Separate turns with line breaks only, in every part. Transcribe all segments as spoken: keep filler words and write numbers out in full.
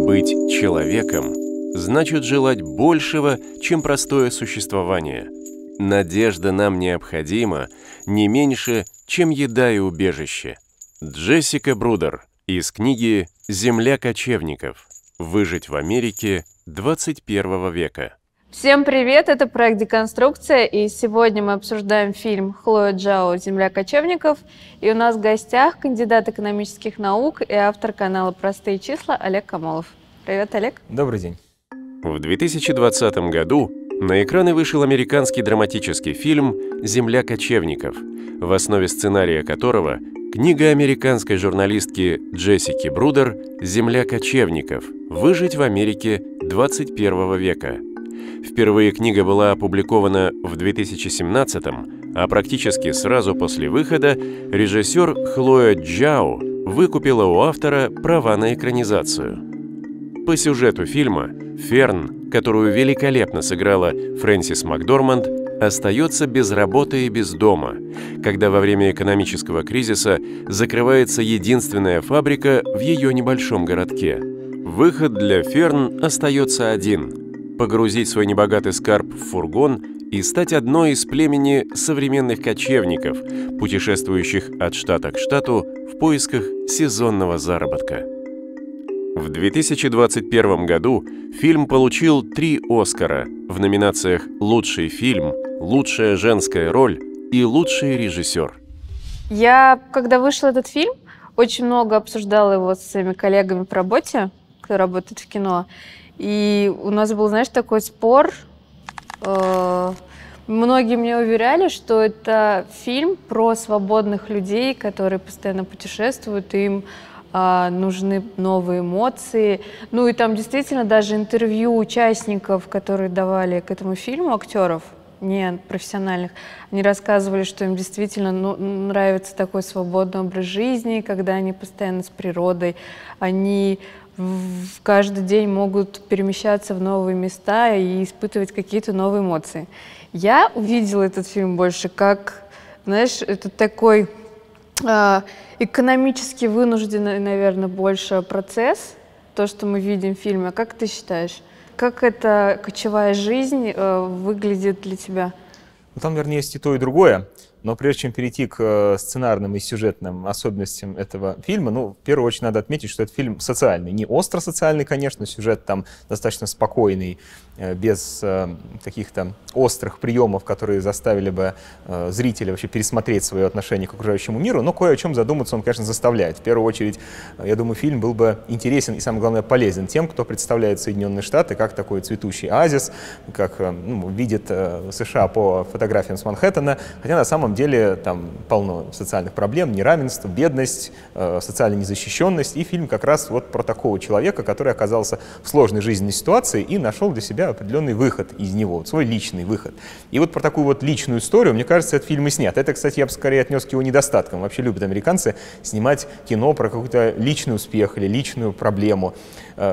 Быть человеком значит желать большего, чем простое существование. Надежда нам необходима не меньше, чем еда и убежище. Джессика Брудер из книги «Земля кочевников. Выжить в Америке двадцать первого века».
Всем привет! Это проект «Деконструкция», и сегодня мы обсуждаем фильм Хлоя Джао «Земля кочевников». И у нас в гостях кандидат экономических наук и автор канала «Простые числа» Олег Камолов. Привет, Олег!
Добрый день!
В две тысячи двадцатом году на экраны вышел американский драматический фильм «Земля кочевников», в основе сценария которого книга американской журналистки Джессики Брудер «Земля кочевников. Выжить в Америке двадцать первого века». Впервые книга была опубликована в две тысячи семнадцатом, а практически сразу после выхода режиссер Хлоя Джао выкупила у автора права на экранизацию. По сюжету фильма Ферн, которую великолепно сыграла Фрэнсис Макдорманд, остается без работы и без дома, когда во время экономического кризиса закрывается единственная фабрика в ее небольшом городке. Выход для Ферн остается один – погрузить свой небогатый скарб в фургон и стать одной из племени современных кочевников, путешествующих от штата к штату в поисках сезонного заработка. В две тысячи двадцать первом году фильм получил три «Оскара» в номинациях «Лучший фильм», «Лучшая женская роль» и «Лучший режиссер».
Я, когда вышел этот фильм, очень много обсуждала его с своими коллегами по работе, кто работает в кино. И у нас был, знаешь, такой спор. Многие мне уверяли, что это фильм про свободных людей, которые постоянно путешествуют, и им а, нужны новые эмоции. Ну и там действительно даже интервью участников, которые давали к этому фильму, актеров, не профессиональных, они рассказывали, что им действительно ну, нравится такой свободный образ жизни, когда они постоянно с природой, они в каждый день могут перемещаться в новые места и испытывать какие-то новые эмоции. Я увидела этот фильм больше как, знаешь, это такой э, экономически вынужденный, наверное, больше процесс, то, что мы видим в фильме. Как ты считаешь, как эта кочевая жизнь э, выглядит для тебя?
Ну, там, наверное, есть и то, и другое. Но прежде чем перейти к сценарным и сюжетным особенностям этого фильма, ну, в первую очередь надо отметить, что это фильм социальный. Не остро-социальный, конечно, сюжет там достаточно спокойный, без каких-то острых приемов, которые заставили бы зрителя вообще пересмотреть свое отношение к окружающему миру, но кое о чем задуматься он, конечно, заставляет. В первую очередь, я думаю, фильм был бы интересен и, самое главное, полезен тем, кто представляет Соединенные Штаты как такой цветущий оазис, как ну, видит США по фотографиям с Манхэттена, хотя на самом деле там полно социальных проблем, неравенство, бедность, э, социальная незащищенность. И фильм как раз вот про такого человека, который оказался в сложной жизненной ситуации и нашел для себя определенный выход из него, свой личный выход. И вот про такую вот личную историю, мне кажется, этот фильм и снят. Это, кстати, я бы скорее отнес к его недостаткам. Вообще любят американцы снимать кино про какой-то личный успех или личную проблему. Э,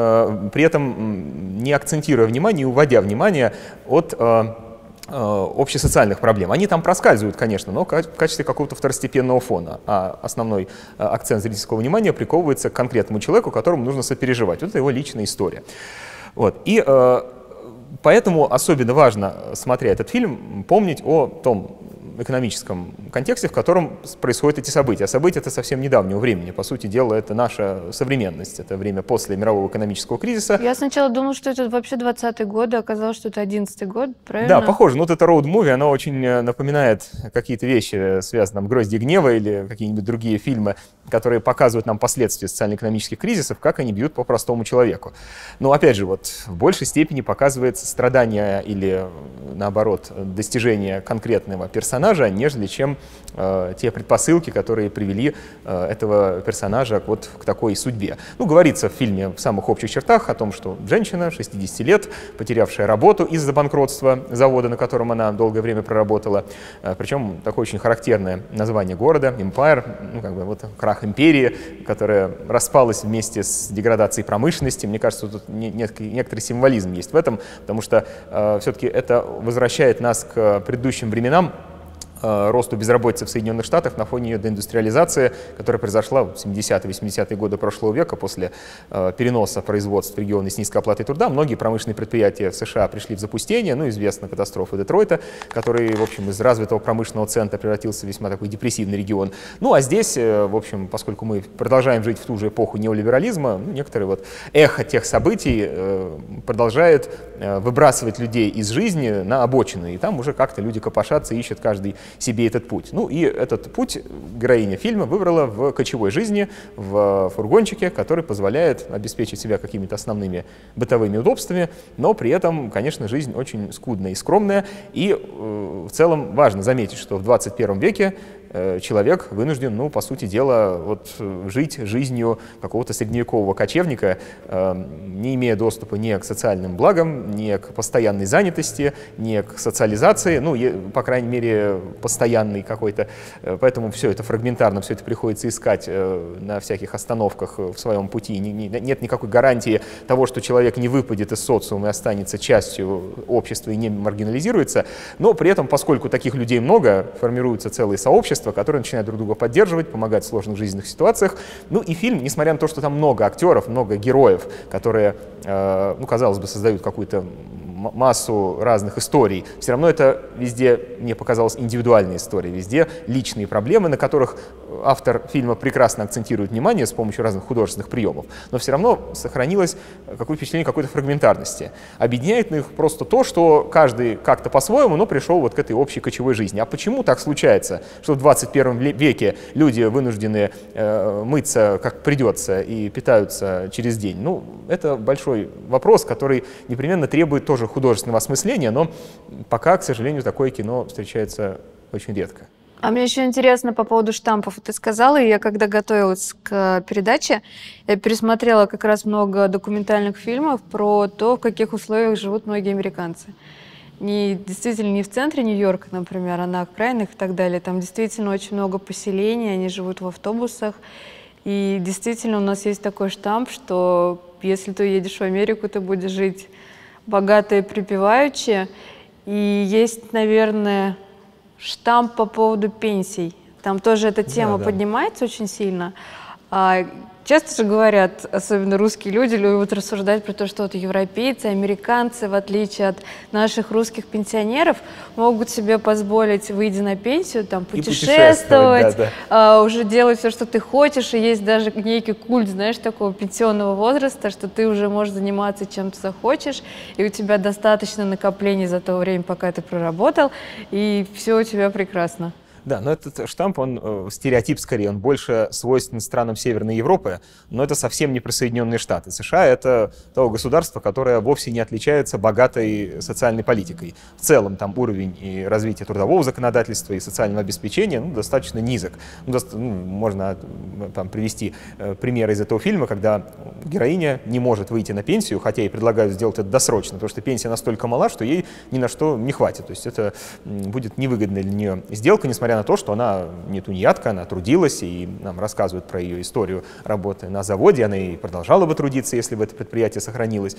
э, при этом не акцентируя внимание, не уводя внимание от э, общесоциальных проблем. Они там проскальзывают, конечно, но в качестве какого-то второстепенного фона. А основной акцент зрительского внимания приковывается к конкретному человеку, которому нужно сопереживать. Вот это его личная история. Вот. И э, поэтому особенно важно, смотря этот фильм, помнить о том экономическом контексте, в котором происходят эти события. А события это совсем недавнего времени. По сути дела, это наша современность. Это время после мирового экономического кризиса.
Я сначала думала, что это вообще двадцатый год, а оказалось, что это одиннадцатый год, правильно?
Да, похоже. Ну, вот это роуд-муви, оно очень напоминает какие-то вещи, связанные там «Грозди гнева» или какие-нибудь другие фильмы, которые показывают нам последствия социально-экономических кризисов, как они бьют по простому человеку. Но, опять же, вот в большей степени показывается страдание или, наоборот, достижение конкретного персонажа, нежели чем э, те предпосылки, которые привели э, этого персонажа вот к такой судьбе. Ну, говорится в фильме в самых общих чертах о том, что женщина шестидесяти лет, потерявшая работу из-за банкротства завода, на котором она долгое время проработала, э, причем такое очень характерное название города, Empire, ну, как бы вот крах империи, которая распалась вместе с деградацией промышленности. Мне кажется, тут не, не, некоторый символизм есть в этом, потому что э, все-таки это возвращает нас к предыдущим временам, росту безработицы в Соединенных Штатах на фоне ее деиндустриализации, которая произошла в семидесятые-восьмидесятые годы прошлого века после э, переноса производств в регионы с низкой оплатой труда. Многие промышленные предприятия в США пришли в запустение, ну, известна катастрофа Детройта, который, в общем, из развитого промышленного центра превратился в весьма такой депрессивный регион. Ну, а здесь, э, в общем, поскольку мы продолжаем жить в ту же эпоху неолиберализма, ну, некоторые вот эхо тех событий э, продолжает э, выбрасывать людей из жизни на обочины, и там уже как-то люди копошатся, ищут каждый себе этот путь. Ну и этот путь героиня фильма выбрала в кочевой жизни, в фургончике, который позволяет обеспечить себя какими-то основными бытовыми удобствами, но при этом, конечно, жизнь очень скудная и скромная. И э, в целом важно заметить, что в двадцать первом веке человек вынужден, ну, по сути дела, вот, жить жизнью какого-то средневекового кочевника, э, не имея доступа ни к социальным благам, ни к постоянной занятости, ни к социализации, ну, е, по крайней мере, постоянный какой-то. Поэтому все это фрагментарно, все это приходится искать э, на всяких остановках в своем пути. Не, не, нет никакой гарантии того, что человек не выпадет из социума и останется частью общества и не маргинализируется. Но при этом, поскольку таких людей много, формируются целые сообщества, которые начинают друг друга поддерживать, помогать в сложных жизненных ситуациях. Ну и фильм, несмотря на то, что там много актеров, много героев, которые, э, ну, казалось бы, создают какую-то массу разных историй, все равно это везде, мне показалось, индивидуальные истории, везде личные проблемы, на которых автор фильма прекрасно акцентирует внимание с помощью разных художественных приемов, но все равно сохранилось какое-то впечатление какой-то фрагментарности. Объединяет их просто то, что каждый как-то по-своему, но пришел вот к этой общей кочевой жизни. А почему так случается, что в двадцать первом веке люди вынуждены э, мыться как придется и питаются через день? Ну, это большой вопрос, который непременно требует тоже художественного осмысления, но пока, к сожалению, такое кино встречается очень редко.
А мне еще интересно по поводу штампов. Ты сказала, и я когда готовилась к передаче, я пересмотрела как раз много документальных фильмов про то, в каких условиях живут многие американцы. Не, действительно, не в центре Нью-Йорка, например, а на окраинах и так далее. Там действительно очень много поселений, они живут в автобусах. И действительно у нас есть такой штамп, что если ты едешь в Америку, ты будешь жить богато и припеваючи. И есть, наверное, штамп по поводу пенсий. Там тоже эта тема да, да. поднимается очень сильно. А, часто же говорят, особенно русские люди, любят рассуждать про то, что вот европейцы, американцы, в отличие от наших русских пенсионеров, могут себе позволить, выйдя на пенсию, там, путешествовать, путешествовать да, да. А, уже делать все, что ты хочешь. И есть даже некий культ, знаешь, такого пенсионного возраста, что ты уже можешь заниматься чем ты захочешь, и у тебя достаточно накоплений за то время, пока ты проработал, и все у тебя прекрасно.
Да, но этот штамп, он э, стереотип скорее, он больше свойственен странам Северной Европы, но это совсем не про Соединенные Штаты. США — это то государство, которое вовсе не отличается богатой социальной политикой. В целом там уровень и развития трудового законодательства и социального обеспечения ну, достаточно низок. Ну, доста ну, можно там, привести э, примеры из этого фильма, когда героиня не может выйти на пенсию, хотя ей предлагают сделать это досрочно, потому что пенсия настолько мала, что ей ни на что не хватит. То есть это будет невыгодная для нее сделка, несмотря на то, что она не тунеядка, она трудилась, и нам рассказывают про ее историю работы на заводе, она и продолжала бы трудиться, если бы это предприятие сохранилось.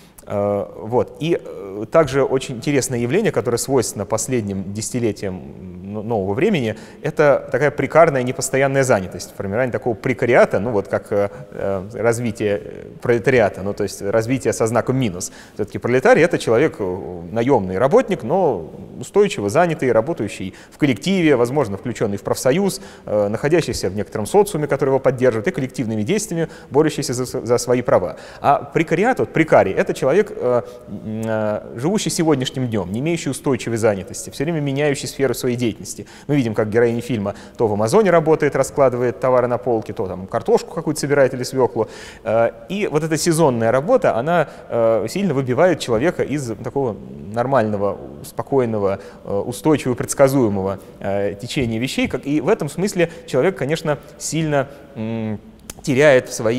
Вот. И также очень интересное явление, которое свойственно последним десятилетиям нового времени, это такая прекарная непостоянная занятость, формирование такого прекариата, ну вот как э, развитие пролетариата, ну то есть развитие со знаком минус. Все-таки пролетарий — это человек, наемный работник, но устойчиво занятый, работающий в коллективе, возможно, включенный в профсоюз, э, находящийся в некотором социуме, который его поддерживает, и коллективными действиями, борющийся за, за свои права. А прекариат, вот прекарий — это человек, э, э, живущий сегодняшним днем, не имеющий устойчивой занятости, все время меняющий сферу своей деятельности. Мы видим, как героиня фильма то в Амазоне работает, раскладывает товары на полке, то там картошку какую-то собирает или свеклу. И вот эта сезонная работа, она сильно выбивает человека из такого нормального, спокойного, устойчивого, предсказуемого течения вещей. И в этом смысле человек, конечно, сильно теряет в своей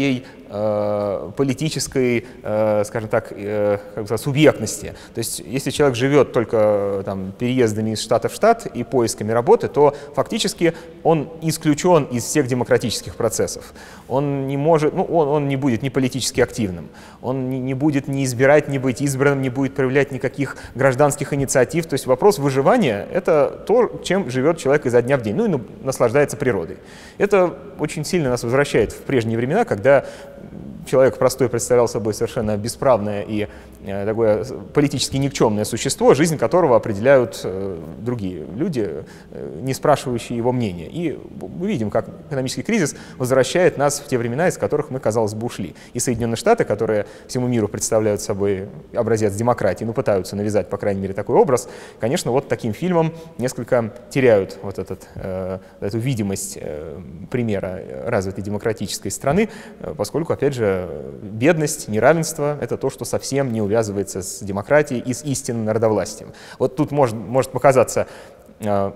э, политической, э, скажем так, э, как бы сказать, субъектности. То есть если человек живет только там, переездами из штата в штат и поисками работы, то фактически он исключен из всех демократических процессов. Он не может, ну, он, он не будет ни политически активным, он не, не будет ни избирать, ни быть избранным, не будет проявлять никаких гражданских инициатив. То есть вопрос выживания — это то, чем живет человек изо дня в день, ну и наслаждается природой. Это очень сильно нас возвращает в прежние времена, когда человек простой представлял собой совершенно бесправное и э, такое политически никчемное существо, жизнь которого определяют э, другие люди, э, не спрашивающие его мнения. И мы видим, как экономический кризис возвращает нас в те времена, из которых мы, казалось бы, ушли. И Соединенные Штаты, которые всему миру представляют собой образец демократии, ну, пытаются навязать, по крайней мере, такой образ, конечно, вот таким фильмом несколько теряют вот этот, э, эту видимость э, примера развитой демократической страны, э, поскольку, опять же, бедность, неравенство — это то, что совсем не увязывается с демократией и с истинным народовластием. Вот тут может, может показаться, э,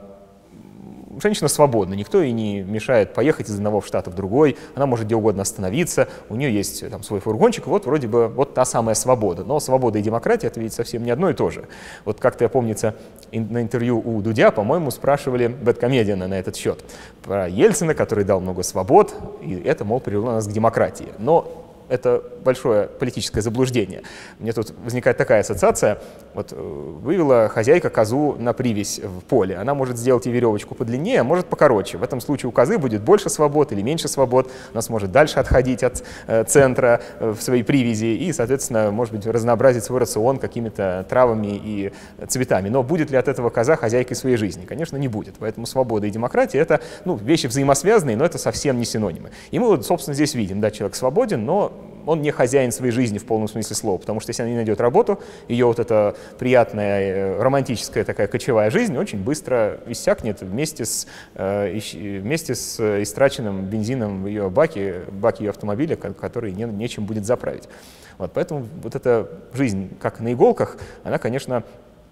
женщина свободна, никто ей не мешает поехать из одного штата в другой, она может где угодно остановиться, у нее есть там свой фургончик, вот вроде бы вот та самая свобода. Но свобода и демократия — это ведь совсем не одно и то же. Вот как-то я, помнится, на интервью у Дудя, по-моему, спрашивали бэдкомедиана на этот счет про Ельцина, который дал много свобод, и это, мол, привело нас к демократии. Но это большое политическое заблуждение. Мне тут возникает такая ассоциация. Вот вывела хозяйка козу на привязь в поле. Она может сделать и веревочку подлиннее, а может покороче. В этом случае у козы будет больше свобод или меньше свобод. Она сможет дальше отходить от э, центра э, в своей привязи и, соответственно, может быть, разнообразить свой рацион какими-то травами и цветами. Но будет ли от этого коза хозяйкой своей жизни? Конечно, не будет. Поэтому свобода и демократия — это, ну, вещи взаимосвязанные, но это совсем не синонимы. И мы вот, собственно, здесь видим, да, человек свободен, но он не хозяин своей жизни в полном смысле слова, потому что если она не найдет работу, ее вот эта приятная, романтическая такая кочевая жизнь очень быстро иссякнет вместе с, э, вместе с истраченным бензином в ее баке, баке ее автомобиля, который не, нечем будет заправить. Вот, поэтому вот эта жизнь, как на иголках, она, конечно,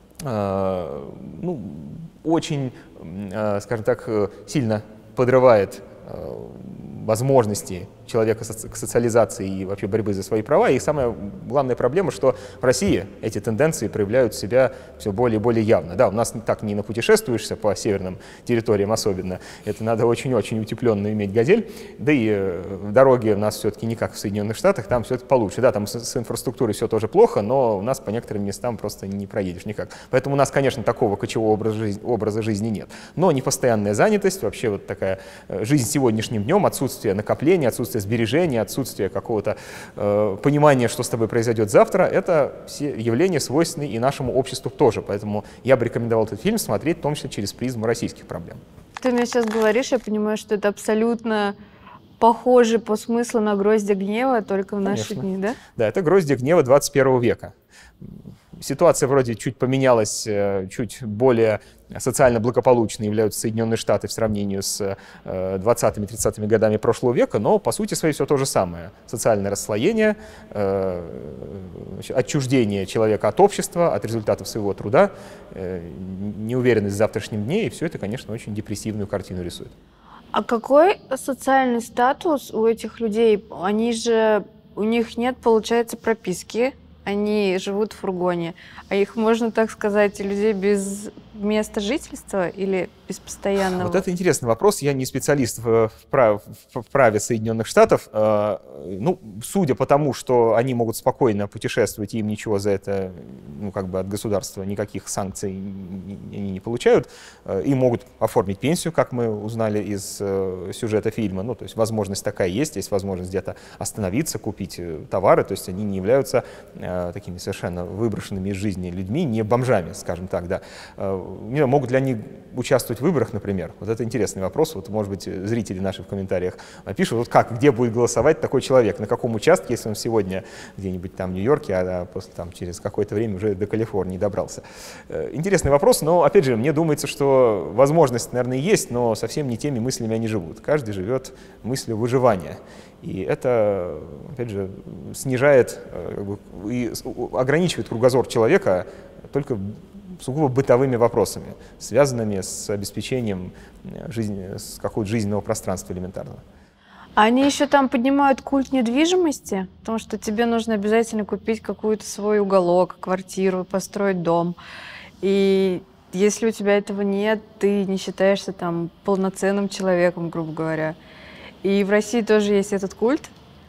э, ну, очень, э, скажем так, сильно подрывает э, возможности человека к социализации и вообще борьбы за свои права. И самая главная проблема, что в России эти тенденции проявляют себя все более и более явно. Да, у нас так не напутешествуешься по северным территориям особенно. Это надо очень-очень утепленно иметь «Газель». Да и дороги у нас все-таки не как в Соединенных Штатах, там все-таки получше. Да, там с, с инфраструктурой все тоже плохо, но у нас по некоторым местам просто не проедешь никак. Поэтому у нас, конечно, такого кочевого образа жизни, образа жизни нет. Но непостоянная занятость, вообще вот такая жизнь сегодняшним днем, отсутствие накопления, отсутствие сбережения, отсутствие какого-то э, понимания, что с тобой произойдет завтра, это все явления свойственны и нашему обществу тоже. Поэтому я бы рекомендовал этот фильм смотреть в том числе через призму российских проблем.
Ты мне сейчас говоришь, я понимаю, что это абсолютно похоже по смыслу на «Гроздья гнева», только в наши
Конечно.
дни, да?
Да, это «Гроздья гнева» двадцать первого века. Ситуация вроде чуть поменялась, чуть более социально благополучной являются Соединенные Штаты в сравнении с двадцатыми-тридцатыми годами прошлого века, но по сути своей все то же самое. Социальное расслоение, отчуждение человека от общества, от результатов своего труда, неуверенность в завтрашнем дне, и все это, конечно, очень депрессивную картину рисует.
А какой социальный статус у этих людей? Они же, у них нет, получается, прописки. Они живут в фургоне, а их, можно так сказать, людей без места жительства или без постоянного?
Вот это интересный вопрос. Я не специалист в праве, в праве Соединенных Штатов. Ну, судя по тому, что они могут спокойно путешествовать, и им ничего за это, ну, как бы от государства никаких санкций они не получают, им могут оформить пенсию, как мы узнали из сюжета фильма. Ну, то есть возможность такая есть, есть возможность где-то остановиться, купить товары, то есть они не являются такими совершенно выброшенными из жизни людьми, не бомжами, скажем так, да. Не знаю, могут ли они участвовать в выборах, например? Вот это интересный вопрос. Вот, может быть, зрители наши в комментариях пишут, вот как, где будет голосовать такой человек, на каком участке, если он сегодня где-нибудь там в Нью-Йорке, а после там через какое-то время уже до Калифорнии добрался. Интересный вопрос, но, опять же, мне думается, что возможность, наверное, есть, но совсем не теми мыслями они живут. Каждый живет мыслью выживания. И это, опять же, снижает как бы, и ограничивает кругозор человека только сугубо бытовыми вопросами, связанными с обеспечением жизни, с какого-то жизненного пространства элементарного.
Они еще там поднимают культ недвижимости, потому что тебе нужно обязательно купить какой-то свой уголок, квартиру, построить дом. И если у тебя этого нет, ты не считаешься там полноценным человеком, грубо говоря. И в России тоже есть этот культ.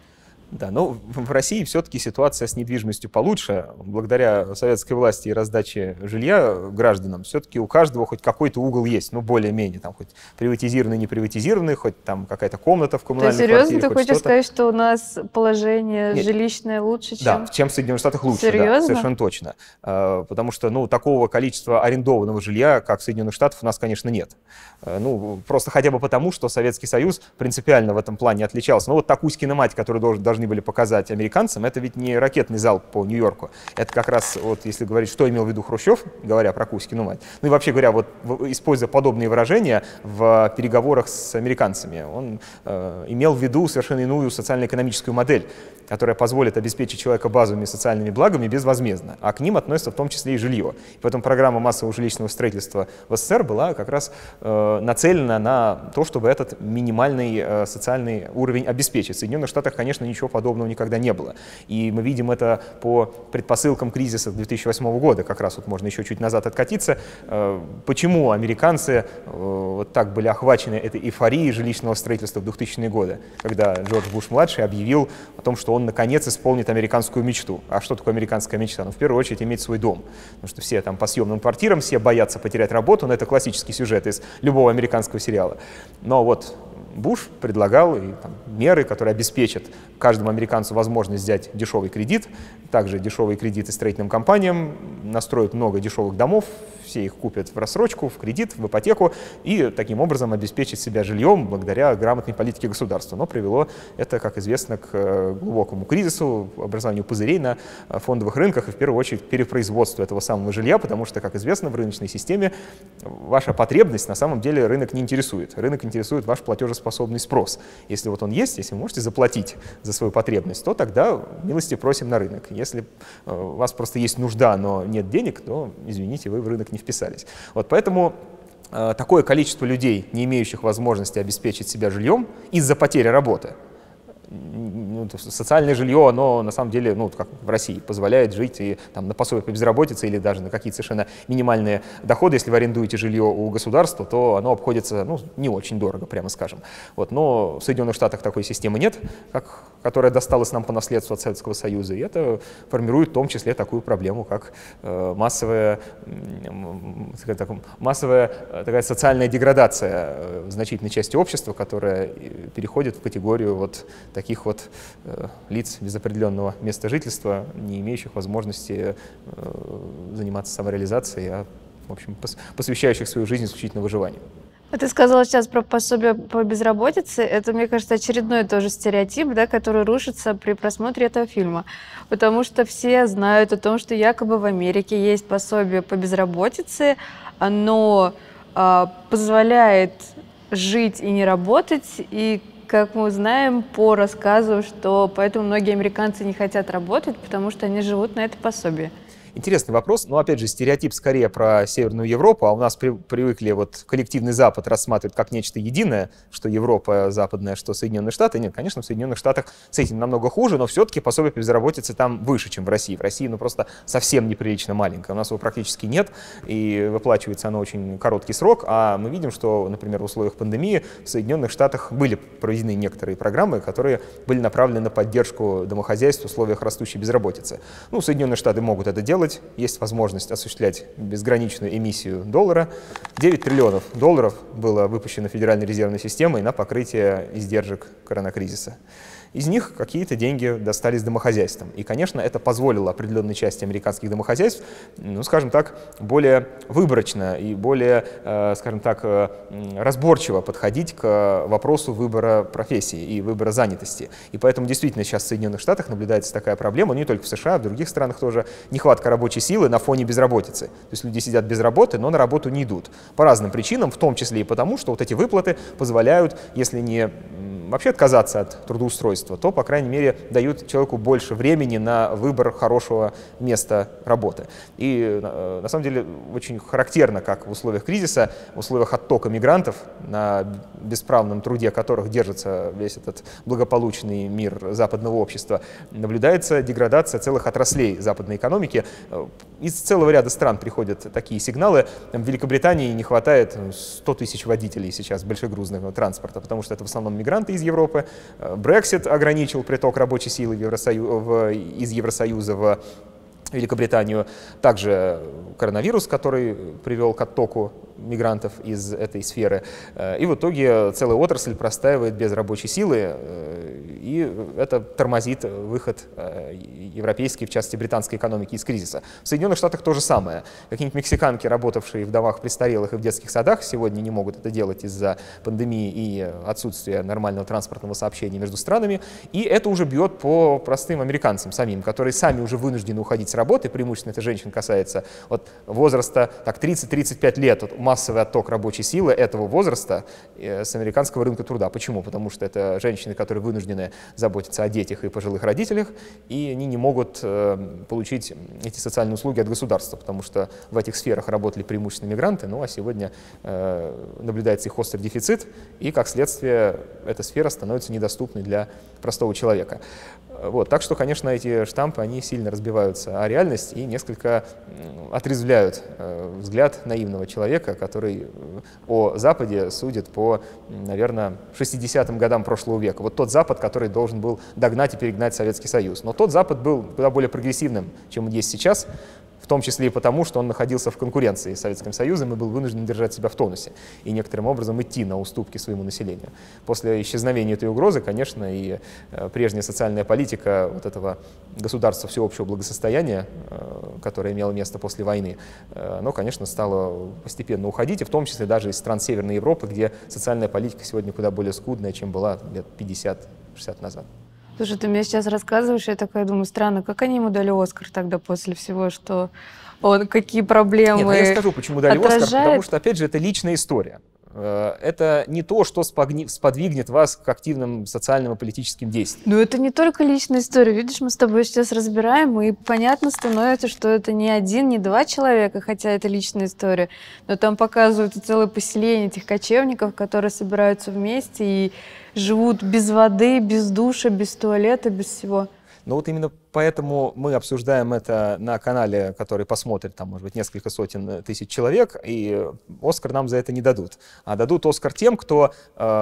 Да, но в России все-таки ситуация с недвижимостью получше. Благодаря советской власти и раздаче жилья гражданам все-таки у каждого хоть какой-то угол есть, ну, более-менее, там, хоть приватизированный, не приватизированный, хоть там какая-то комната в коммунальной
квартире. То
серьезно
ты хочешь сказать, что у нас положение
Нет.
жилищное лучше, чем...
Да, чем в Соединенных Штатах лучше,
Серьезно?
да, совершенно точно. Потому что, ну, такого количества арендованного жилья, как в Соединенных Штатах, у нас, конечно, нет. Ну, просто хотя бы потому, что Советский Союз принципиально в этом плане отличался. Ну, вот такую киномать, которую должен, должны были показать американцам, это ведь не ракетный залп по Нью-Йорку. Это как раз, вот, если говорить, что имел в виду Хрущев, говоря про Кузькину мать. Ну и вообще говоря, вот, используя подобные выражения в переговорах с американцами, он э, имел в виду совершенно иную социально-экономическую модель, которая позволит обеспечить человека базовыми социальными благами безвозмездно, а к ним относится в том числе и жилье. И поэтому программа массового жилищного строительства в СССР была как раз э, нацелена на то, чтобы этот минимальный э, социальный уровень обеспечить. В Соединенных Штатах, конечно, ничего подобного никогда не было. И мы видим это по предпосылкам кризиса две тысячи восьмого года, как раз вот можно еще чуть назад откатиться. Э, почему американцы э, вот так были охвачены этой эйфорией жилищного строительства в двухтысячные годы, когда Джордж Буш-младший объявил о том, что он наконец исполнит американскую мечту. А что такое американская мечта? Ну, в первую очередь, иметь свой дом. Потому что все там по съемным квартирам, все боятся потерять работу, но это классический сюжет из любого американского сериала. Но вот Буш предлагал и, там, меры, которые обеспечат каждому американцу возможность взять дешевый кредит, также дешевые кредиты строительным компаниям, настроят много дешевых домов, все их купят в рассрочку, в кредит, в ипотеку и таким образом обеспечить себя жильем благодаря грамотной политике государства. Но привело это, как известно, к глубокому кризису, образованию пузырей на фондовых рынках и в первую очередь перепроизводству этого самого жилья, потому что, как известно, в рыночной системе ваша потребность на самом деле рынок не интересует. Рынок интересует ваш платежеспособный спрос. Если вот он есть, если вы можете заплатить за свою потребность, то тогда милости просим на рынок. Если у вас просто есть нужда, но нет денег, то, извините, вы в рынок не вписались. Вот поэтому э, такое количество людей, не имеющих возможности обеспечить себя жильем из-за потери работы, ну, социальное жилье, оно на самом деле, ну, как в России, позволяет жить и там, на пособие по безработице или даже на какие-то совершенно минимальные доходы. Если вы арендуете жилье у государства, то оно обходится, ну, не очень дорого, прямо скажем. Вот, но в Соединенных Штатах такой системы нет, как, которая досталась нам по наследству от Советского Союза, и это формирует в том числе такую проблему, как э, массовая, э, так, массовая э, такая социальная деградация э, в значительной части общества, которая переходит в категорию вот таких вот э, лиц без определенного места жительства, не имеющих возможности э, заниматься самореализацией, а, в общем, пос посвящающих свою жизнь исключительно выживанию.
А ты сказала сейчас про пособие по безработице. Это, мне кажется, очередной тоже стереотип, да, который рушится при просмотре этого фильма. Потому что все знают о том, что якобы в Америке есть пособие по безработице. Оно э, позволяет жить и не работать, и как мы знаем по рассказу, что поэтому многие американцы не хотят работать, потому что они живут на это пособие.
Интересный вопрос, но опять же стереотип скорее про Северную Европу, а у нас при, привыкли вот коллективный Запад рассматривать как нечто единое, что Европа западная, что Соединенные Штаты. Нет, конечно, в Соединенных Штатах с этим намного хуже, но все-таки пособие по безработице там выше, чем в России. В России ну просто совсем неприлично маленькое, у нас его практически нет, и выплачивается оно очень короткий срок, а мы видим, что, например, в условиях пандемии в Соединенных Штатах были проведены некоторые программы, которые были направлены на поддержку домохозяйств в условиях растущей безработицы. Ну, Соединенные Штаты могут это делать, есть возможность осуществлять безграничную эмиссию доллара. девять триллионов долларов было выпущено Федеральной резервной системой на покрытие издержек коронакризиса. Из них какие-то деньги достались домохозяйствам. И, конечно, это позволило определенной части американских домохозяйств, ну, скажем так, более выборочно и более, э, скажем так, э, разборчиво подходить к вопросу выбора профессии и выбора занятости. И поэтому действительно сейчас в Соединенных Штатах наблюдается такая проблема, не только в США, а в других странах тоже, нехватка рабочей силы на фоне безработицы. То есть люди сидят без работы, но на работу не идут. По разным причинам, в том числе и потому, что вот эти выплаты позволяют, если не вообще отказаться от трудоустройства, то, по крайней мере, дают человеку больше времени на выбор хорошего места работы. И на самом деле очень характерно, как в условиях кризиса, в условиях оттока мигрантов, на бесправном труде которых держится весь этот благополучный мир западного общества, наблюдается деградация целых отраслей западной экономики. Из целого ряда стран приходят такие сигналы. В Великобритании не хватает сто тысяч водителей сейчас большегрузного транспорта, потому что это в основном мигранты из Европы. Брексит ограничил приток рабочей силы в Евросою... в... из Евросоюза в Великобританию. Также коронавирус, который привел к оттоку мигрантов из этой сферы. И в итоге целая отрасль простаивает без рабочей силы, и это тормозит выход европейской, в частности британской экономики из кризиса. В Соединенных Штатах то же самое. Какие-нибудь мексиканки, работавшие в домах престарелых и в детских садах, сегодня не могут это делать из-за пандемии и отсутствия нормального транспортного сообщения между странами. И это уже бьет по простым американцам самим, которые сами уже вынуждены уходить с работы, преимущественно это женщин касается от возраста так, тридцать-тридцать пять лет, вот, массовый отток рабочей силы этого возраста э, с американского рынка труда. Почему? Потому что это женщины, которые вынуждены заботиться о детях и пожилых родителях, и они не могут э, получить эти социальные услуги от государства, потому что в этих сферах работали преимущественно мигранты, ну а сегодня э, наблюдается их острый дефицит, и как следствие эта сфера становится недоступной для простого человека. Вот, так что, конечно, эти штампы, они сильно разбиваются о реальность и несколько отрезвляют э, взгляд наивного человека, который о Западе судит по, наверное, шестидесятым годам прошлого века. Вот тот Запад, который должен был догнать и перегнать Советский Союз. Но тот Запад был куда более прогрессивным, чем он есть сейчас, в том числе и потому, что он находился в конкуренции с Советским Союзом и был вынужден держать себя в тонусе и некоторым образом идти на уступки своему населению. После исчезновения этой угрозы, конечно, и э, прежняя социальная политика вот этого государства всеобщего благосостояния, э, которое имело место после войны, э, оно, конечно, стало постепенно уходить, и в том числе даже из стран Северной Европы, где социальная политика сегодня куда более скудная, чем была лет пятьдесят-шестьдесят назад.
Слушай, ты мне сейчас рассказываешь, я такая думаю, странно, как они ему дали Оскар тогда после всего, что он какие проблемы
Нет, ну я скажу, почему дали
отражает.
Оскар, потому что, опять же, это личная история. Это не то, что сподвигнет вас к активным социальным и политическим действиям.
Ну, это не только личная история. Видишь, мы с тобой сейчас разбираем, и понятно становится, что это не один, не два человека, хотя это личная история, но там показывают целое поселение этих кочевников, которые собираются вместе и живут без воды, без душа, без туалета, без всего.
Но вот именно поэтому мы обсуждаем это на канале, который посмотрит, там, может быть, несколько сотен тысяч человек, и Оскар нам за это не дадут. А дадут Оскар тем, кто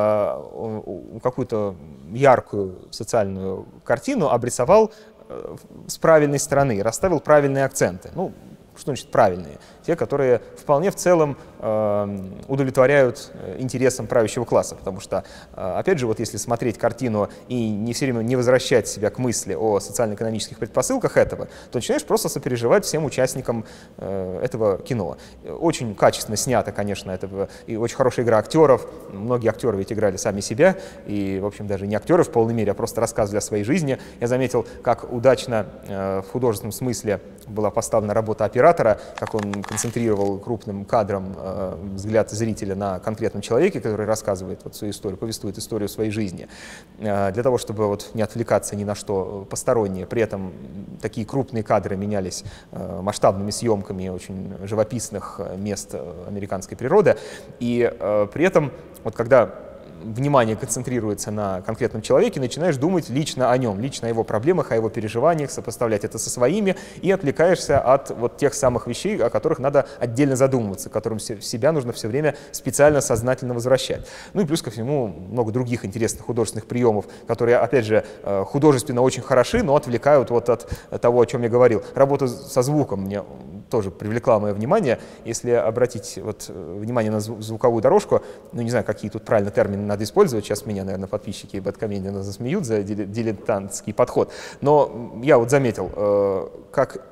э, какую-то яркую социальную картину обрисовал э, с правильной стороны, расставил правильные акценты. Ну, что значит правильные? Те, которые вполне в целом э, удовлетворяют интересам правящего класса. Потому что, э, опять же, вот если смотреть картину и не все время не возвращать себя к мысли о социально-экономических предпосылках этого, то начинаешь просто сопереживать всем участникам э, этого кино. Очень качественно снято, конечно, это, и очень хорошая игра актеров. Многие актеры ведь играли сами себя, и, в общем, даже не актеры в полной мере, а просто рассказывали о своей жизни. Я заметил, как удачно э, в художественном смысле была поставлена работа оператора, как он концентрировал крупным кадром э, взгляд зрителя на конкретном человеке, который рассказывает вот свою историю, повествует историю своей жизни, э, для того, чтобы вот не отвлекаться ни на что постороннее. При этом такие крупные кадры менялись э, масштабными съемками очень живописных мест американской природы. И э, при этом, вот когда внимание концентрируется на конкретном человеке, начинаешь думать лично о нем, лично о его проблемах, о его переживаниях, сопоставлять это со своими, и отвлекаешься от вот тех самых вещей, о которых надо отдельно задумываться, к которым себя нужно все время специально, сознательно возвращать. Ну и плюс ко всему много других интересных художественных приемов, которые, опять же, художественно очень хороши, но отвлекают вот от того, о чем я говорил. Работа со звуком мне тоже привлекла мое внимание. Если обратить вот внимание на звуковую дорожку, ну не знаю, какие тут правильно термины надо использовать, сейчас меня, наверное, подписчики Бэдкомедиана засмеют за дилетантский подход, но я вот заметил, как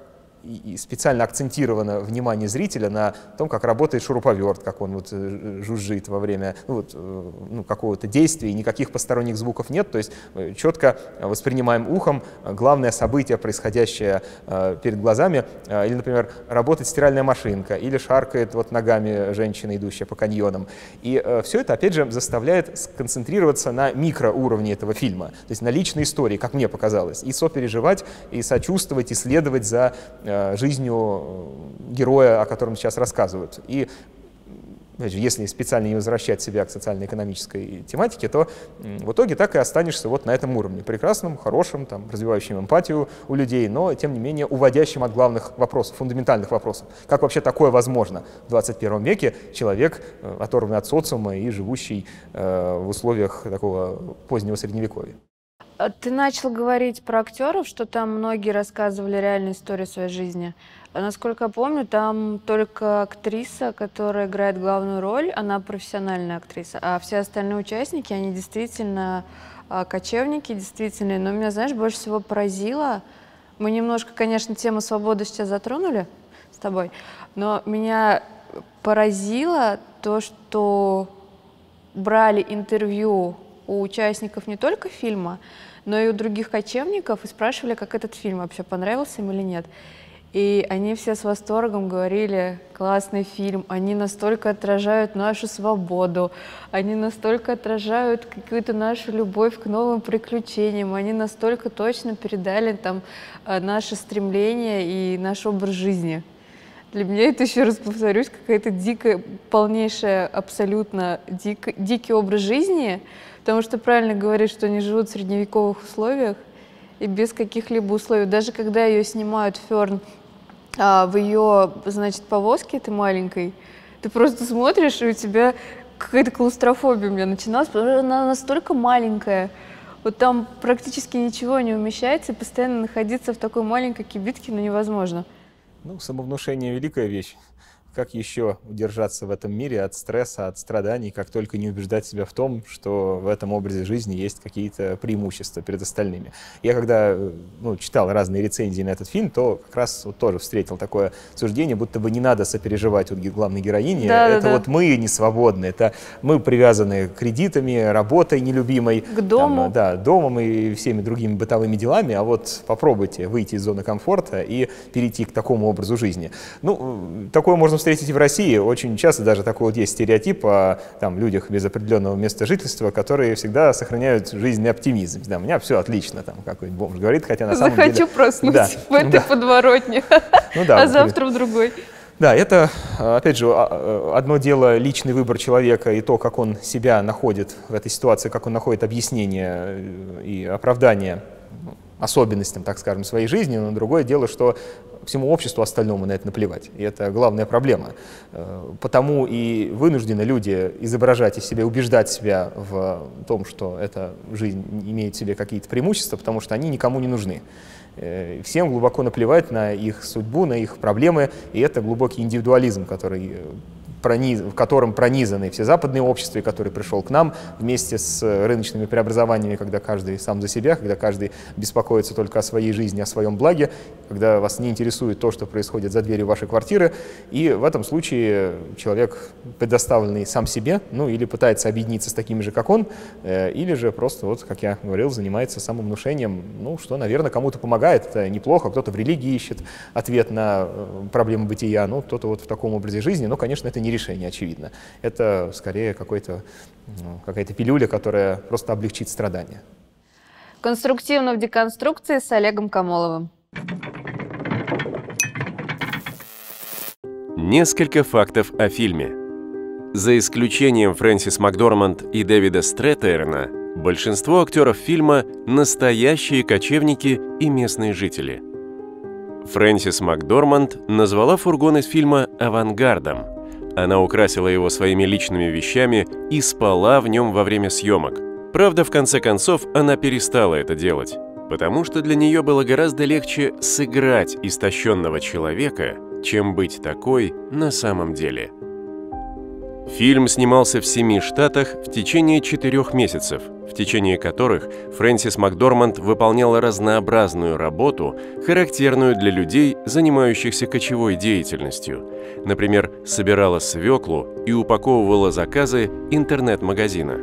и специально акцентировано внимание зрителя на том, как работает шуруповерт, как он вот жужжит во время ну, вот, ну, какого-то действия, и никаких посторонних звуков нет, то есть четко воспринимаем ухом главное событие, происходящее перед глазами, или, например, работает стиральная машинка, или шаркает вот ногами женщина, идущая по каньонам. И все это, опять же, заставляет сконцентрироваться на микроуровне этого фильма, то есть на личной истории, как мне показалось, и сопереживать, и сочувствовать, исследовать за жизнью героя, о котором сейчас рассказывают. И опять же, если специально не возвращать себя к социально-экономической тематике, то в итоге так и останешься вот на этом уровне. Прекрасном, хорошем, там, развивающем эмпатию у людей, но, тем не менее, уводящим от главных вопросов, фундаментальных вопросов. Как вообще такое возможно в двадцать первом веке? Человек, оторванный от социума и живущий э, в условиях такого позднего Средневековья.
Ты начал говорить про актеров, что там многие рассказывали реальную историю своей жизни. Насколько я помню, там только актриса, которая играет главную роль, она профессиональная актриса, а все остальные участники, они действительно кочевники, действительно. Но меня, знаешь, больше всего поразило, мы немножко, конечно, тему свободы сейчас затронули с тобой, но меня поразило то, что брали интервью у участников не только фильма, но и у других кочевников и спрашивали, как этот фильм вообще понравился им или нет. И они все с восторгом говорили: классный фильм, они настолько отражают нашу свободу, они настолько отражают какую-то нашу любовь к новым приключениям, они настолько точно передали там наше стремление и наш образ жизни. Для меня это, еще раз повторюсь, какая-то дикая, полнейшая, абсолютно дик, дикий образ жизни, потому что правильно говоришь, что они живут в средневековых условиях и без каких-либо условий. Даже когда ее снимают Ферн а, в ее, значит, повозке этой маленькой, ты просто смотришь, и у тебя какая-то клаустрофобия у меня начиналась, потому что она настолько маленькая. Вот там практически ничего не умещается, и постоянно находиться в такой маленькой кибитке, ну, невозможно.
Ну, самовнушение — великая вещь. Как еще удержаться в этом мире от стресса, от страданий, как только не убеждать себя в том, что в этом образе жизни есть какие-то преимущества перед остальными. Я когда ну, читал разные рецензии на этот фильм, то как раз вот тоже встретил такое суждение, будто бы не надо сопереживать вот главной героине.
Да,
это
да,
вот
да.
мы не свободны, это мы привязаны кредитами, работой нелюбимой,
к дому.
Там, да, домом и всеми другими бытовыми делами, а вот попробуйте выйти из зоны комфорта и перейти к такому образу жизни. Ну, такое можно встретить и в России. Очень часто даже такой вот есть стереотип о там, людях без определенного места жительства, которые всегда сохраняют жизненный оптимизм. Да, у меня все отлично, там какой-нибудь бомж говорит, хотя на самом
Захочу
деле...
проснуться
да,
в этой
да.
подворотне,
ну, да,
а завтра в другой.
Да, это, опять же, одно дело личный выбор человека и то, как он себя находит в этой ситуации, как он находит объяснение и оправдание особенностям, так скажем, своей жизни, но другое дело, что всему обществу остальному на это наплевать. И это главная проблема. Потому и вынуждены люди изображать из себя, убеждать себя в том, что эта жизнь имеет в себе какие-то преимущества, потому что они никому не нужны. Всем глубоко наплевать на их судьбу, на их проблемы, и это глубокий индивидуализм, который... Прониз, в котором пронизаны все западные общества, и который пришел к нам вместе с рыночными преобразованиями, когда каждый сам за себя, когда каждый беспокоится только о своей жизни, о своем благе, когда вас не интересует то, что происходит за дверью вашей квартиры. И в этом случае человек, предоставленный сам себе, ну или пытается объединиться с такими же, как он, э, или же просто, вот, как я говорил, занимается самовнушением, ну, что, наверное, кому-то помогает, это неплохо, кто-то в религии ищет ответ на проблемы бытия, ну, кто-то вот в таком образе жизни, но, конечно, это не решение, очевидно. Это скорее какой-то, ну, какая-то пилюля, которая просто облегчит страдания.
Конструктивно в деконструкции с Олегом Камоловым.
Несколько фактов о фильме. За исключением Фрэнсис Макдорманд и Дэвида Стрэтэйрна, большинство актеров фильма – настоящие кочевники и местные жители. Фрэнсис Макдорманд назвала фургон из фильма «авангардом». Она украсила его своими личными вещами и спала в нем во время съемок. Правда, в конце концов, она перестала это делать, потому что для нее было гораздо легче сыграть истощенного человека, чем быть такой на самом деле. Фильм снимался в семи штатах в течение четырех месяцев, в течение которых Фрэнсис Макдорманд выполняла разнообразную работу, характерную для людей, занимающихся кочевой деятельностью. Например, собирала свеклу и упаковывала заказы интернет-магазина.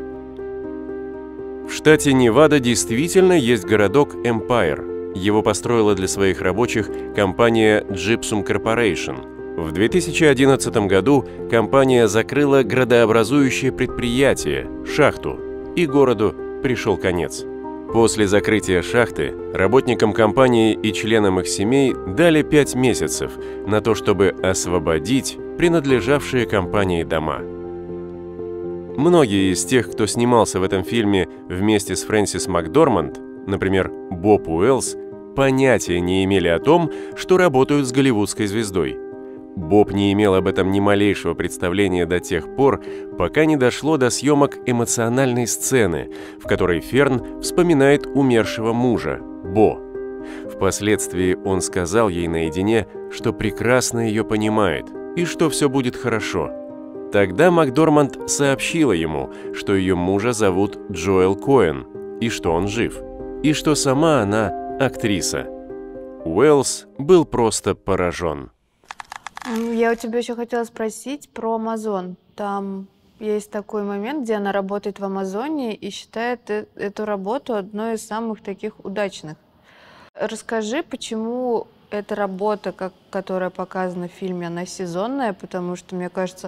В штате Невада действительно есть городок Эмпайр. Его построила для своих рабочих компания Gypsum Corporation. В две тысячи одиннадцатом году компания закрыла градообразующее предприятие – шахту, и городу пришел конец. После закрытия шахты работникам компании и членам их семей дали пять месяцев на то, чтобы освободить принадлежавшие компании дома. Многие из тех, кто снимался в этом фильме вместе с Фрэнсис Макдорманд, например, Боб Уэллс, понятия не имели о том, что работают с голливудской звездой. Боб не имел об этом ни малейшего представления до тех пор, пока не дошло до съемок эмоциональной сцены, в которой Ферн вспоминает умершего мужа, Бо. Впоследствии он сказал ей наедине, что прекрасно ее понимает и что все будет хорошо. Тогда Макдорманд сообщила ему, что ее мужа зовут Джоэл Коэн, и что он жив, и что сама она актриса. Уэллс был просто поражен.
Я у тебя еще хотела спросить про Amazon. Там есть такой момент, где она работает в Амазоне и считает э- эту работу одной из самых таких удачных. Расскажи, почему эта работа, как, которая показана в фильме, она сезонная, потому что, мне кажется,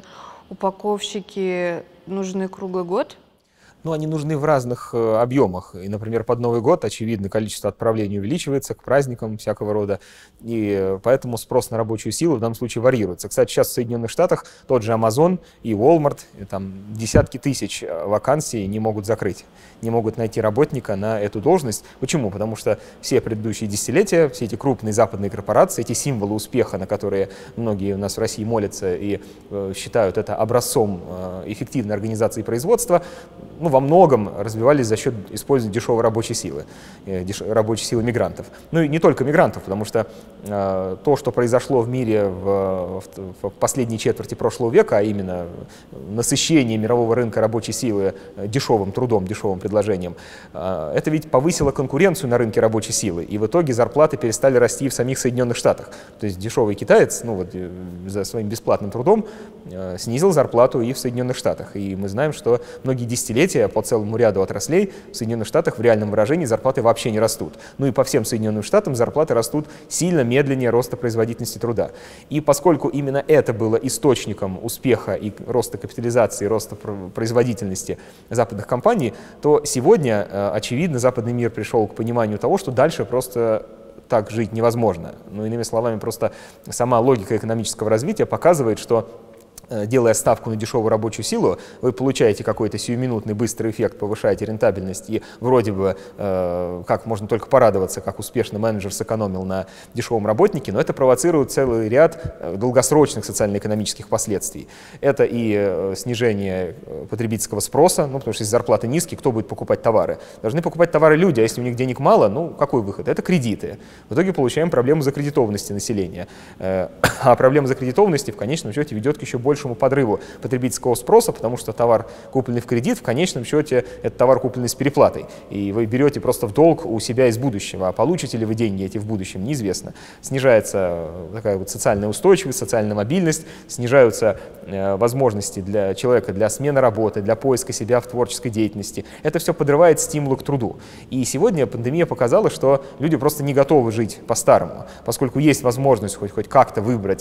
упаковщики нужны круглый год.
Ну, они нужны в разных э, объемах. И, например, под Новый год, очевидно, количество отправлений увеличивается к праздникам всякого рода. И э, поэтому спрос на рабочую силу в данном случае варьируется. Кстати, сейчас в Соединенных Штатах тот же Amazon и Walmart, и там десятки тысяч вакансий не могут закрыть. Не могут найти работника на эту должность. Почему? Потому что все предыдущие десятилетия, все эти крупные западные корпорации, эти символы успеха, на которые многие у нас в России молятся и э, считают это образцом э, эффективной организации производства, ну, во многом развивались за счет использования дешевой рабочей силы, деш... рабочей силы мигрантов. Ну и не только мигрантов, потому что э, то, что произошло в мире в, в, в последней четверти прошлого века, а именно насыщение мирового рынка рабочей силы дешевым трудом, дешевым предложением, э, это ведь повысило конкуренцию на рынке рабочей силы, и в итоге зарплаты перестали расти в самих Соединенных Штатах. То есть дешевый китаец, ну вот за своим бесплатным трудом э, снизил зарплату и в Соединенных Штатах. И мы знаем, что многие десятилетия по целому ряду отраслей в Соединенных Штатах в реальном выражении зарплаты вообще не растут. Ну и по всем Соединенным Штатам зарплаты растут сильно медленнее роста производительности труда. И поскольку именно это было источником успеха и роста капитализации, роста производительности западных компаний, то сегодня, очевидно, западный мир пришел к пониманию того, что дальше просто так жить невозможно. Ну, иными словами, просто сама логика экономического развития показывает, что делая ставку на дешевую рабочую силу, вы получаете какой-то сиюминутный быстрый эффект, повышаете рентабельность, и вроде бы, э, как можно только порадоваться, как успешно менеджер сэкономил на дешевом работнике, но это провоцирует целый ряд долгосрочных социально-экономических последствий. Это и э, снижение потребительского спроса, ну, потому что если зарплаты низкие, кто будет покупать товары? Должны покупать товары люди, а если у них денег мало, ну, какой выход? Это кредиты. В итоге получаем проблему закредитованности населения. Э, а проблема закредитованности в конечном счете ведет к еще большему подрыву потребительского спроса, потому что товар, купленный в кредит, в конечном счете это товар, купленный с переплатой. И вы берете просто в долг у себя из будущего. А получите ли вы деньги эти в будущем, неизвестно. Снижается такая вот социальная устойчивость, социальная мобильность, снижаются э, возможности для человека для смены работы, для поиска себя в творческой деятельности. Это все подрывает стимулы к труду. И сегодня пандемия показала, что люди просто не готовы жить по-старому, поскольку есть возможность хоть, хоть как-то выбрать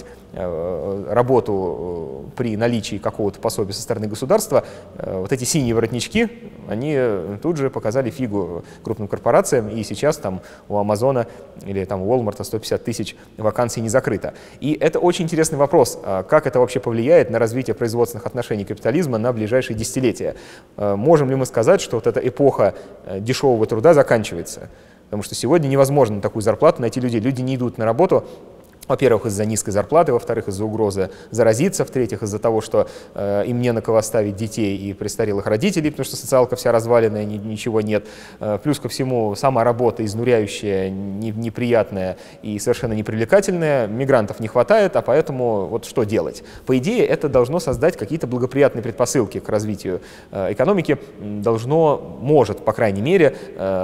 э, работу при наличии какого-то пособия со стороны государства, вот эти синие воротнички, они тут же показали фигу крупным корпорациям, и сейчас там у Амазона или там у Walmart сто пятьдесят тысяч вакансий не закрыто. И это очень интересный вопрос, как это вообще повлияет на развитие производственных отношений капитализма на ближайшие десятилетия. Можем ли мы сказать, что вот эта эпоха дешевого труда заканчивается? Потому что сегодня невозможно на такую зарплату найти людей. Люди не идут на работу Во-первых, из-за низкой зарплаты, во-вторых, из-за угрозы заразиться, в-третьих, из-за того, что э, им не на кого оставить детей и престарелых родителей, потому что социалка вся разваленная, ни, ничего нет. Э, плюс ко всему, сама работа изнуряющая, не, неприятная и совершенно непривлекательная. Мигрантов не хватает, а поэтому вот что делать? По идее, это должно создать какие-то благоприятные предпосылки к развитию э, экономики, должно, может, по крайней мере,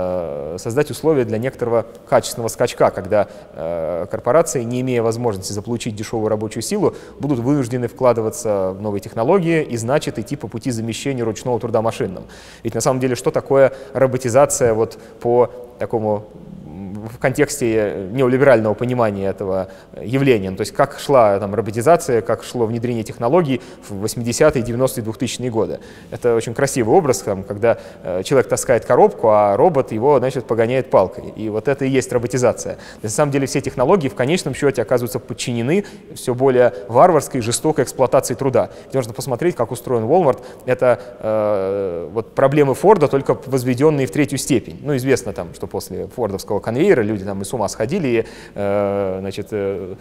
э, создать условия для некоторого качественного скачка, когда э, корпорации, не имея имея возможности заполучить дешевую рабочую силу, будут вынуждены вкладываться в новые технологии и, значит, идти по пути замещения ручного труда машинным. Ведь на самом деле, что такое роботизация вот по такому в контексте неолиберального понимания этого явления? То есть как шла там роботизация, как шло внедрение технологий в восьмидесятые, девяностые, двухтысячные годы. Это очень красивый образ, там, когда э, человек таскает коробку, а робот его, значит, погоняет палкой. И вот это и есть роботизация. На самом деле все технологии в конечном счете оказываются подчинены все более варварской, жестокой эксплуатации труда. Ведь можно посмотреть, как устроен Walmart. Это э, вот проблемы Форда, только возведенные в третью степень. Ну, известно там, что после фордовского конвейера люди там и с ума сходили, и, э, значит, э,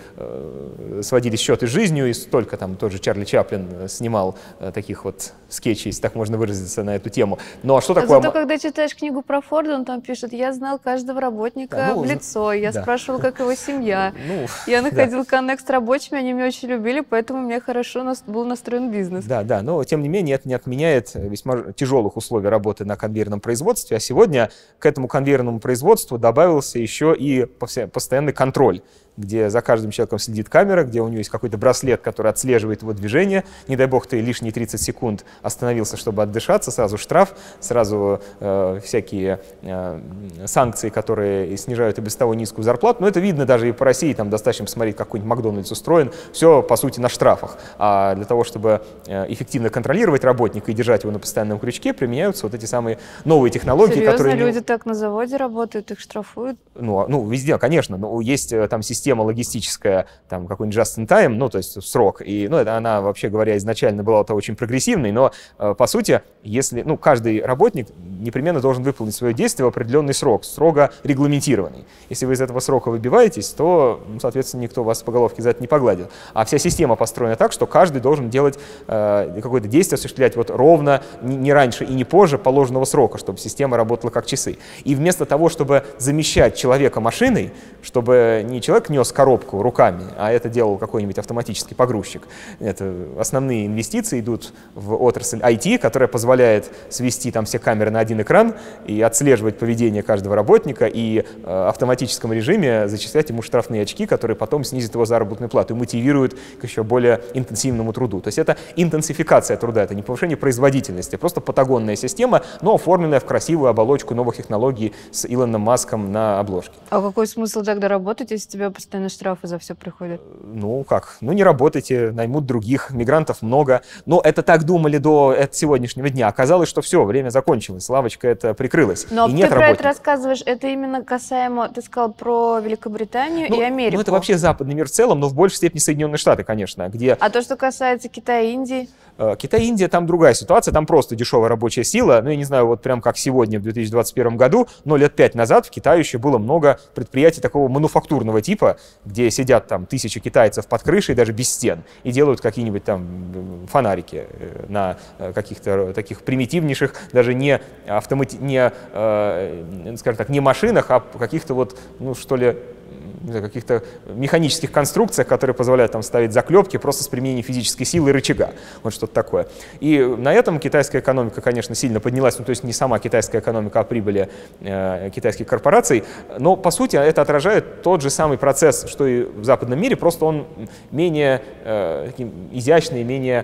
э, сводили счеты с жизнью, и столько там тот же Чарли Чаплин снимал э, таких вот скетчей, если так можно выразиться, на эту тему. Ну а что такое...
Зато когда читаешь книгу про Форда, он там пишет: я знал каждого работника да, ну, в лицо, я да. спрашивал, как его семья, ну, я находил да. коннект с рабочими, они меня очень любили, поэтому у меня хорошо нас, был настроен бизнес. Да, да, но тем не менее это не отменяет весьма тяжелых условий работы на конвейерном производстве, а сегодня к этому конвейерному производству добавился еще и постоянный контроль, где за каждым человеком следит камера, где у него есть какой-то браслет, который отслеживает его движение. Не дай бог, ты лишние тридцать секунд остановился, чтобы отдышаться, сразу штраф, сразу э, всякие э, санкции, которые снижают и без того низкую зарплату. Но это видно даже и по России, там достаточно посмотреть, как какой-нибудь Макдональдс устроен, все, по сути, на штрафах. А для того, чтобы э, эффективно контролировать работника и держать его на постоянном крючке, применяются вот эти самые новые технологии. Серьезно?
Которые...
Люди так на заводе работают, их штрафуют?
Ну, ну везде, конечно, но есть там система логистическая, там какой-нибудь just-in-time, ну, то есть срок, и, ну, это она, вообще говоря, изначально была -то очень прогрессивной, но, э, по сути, если, ну, каждый работник непременно должен выполнить свое действие в определенный срок, строго регламентированный. Если вы из этого срока выбиваетесь, то, ну, соответственно, никто вас по головке за это не погладит. А вся система построена так, что каждый должен делать э, какое-то действие, осуществлять вот ровно, не, не раньше и не позже положенного срока, чтобы система работала как часы. И вместо того, чтобы замещать человека машиной, чтобы не человек нес коробку руками, а это делал какой-нибудь автоматический погрузчик. Это основные инвестиции идут в отрасль ай ти, которая позволяет свести там все камеры на один экран и отслеживать поведение каждого работника и э, в автоматическом режиме зачислять ему штрафные очки, которые потом снизят его заработную плату и мотивируют к еще более интенсивному труду. То есть это интенсификация труда, это не повышение производительности, просто патагонная система, но оформленная в красивую оболочку новых технологий с Илоном Маском на обложке. А какой смысл тогда работать, если тебя постоянно штрафы за все приходят? Ну как? Ну не работайте, наймут других, мигрантов много. Но это так думали до сегодняшнего дня. Оказалось, что все, время закончилось, лавочка эта прикрылась. Но и ты нет про работников. Это рассказываешь, это именно касаемо, ты сказал про Великобританию ну, и Америку. Ну это вообще западный мир в целом, но в большей степени Соединенные Штаты, конечно. Где... А то, что касается Китая и Индии? Китай и Индия, там другая ситуация, там просто дешевая рабочая сила. Ну я не знаю, вот прям как сегодня, в две тысячи двадцать первом году, но лет пять назад в Китае еще было много предприятий такого мануфактурного типа, где сидят там тысячи китайцев под крышей, даже без стен, и делают какие-нибудь там фонарики на каких-то таких примитивнейших, даже не автомати... не, э, скажем так, не машинах, а каких-то вот, ну что ли, каких-то механических конструкциях, которые позволяют там ставить заклепки просто с применением физической силы и рычага. Вот что-то такое. И на этом китайская экономика, конечно, сильно поднялась. Ну, то есть не сама китайская экономика, а прибыли э, китайских корпораций. Но, по сути, это отражает тот же самый процесс, что и в западном мире, просто он менее э, изящный, менее,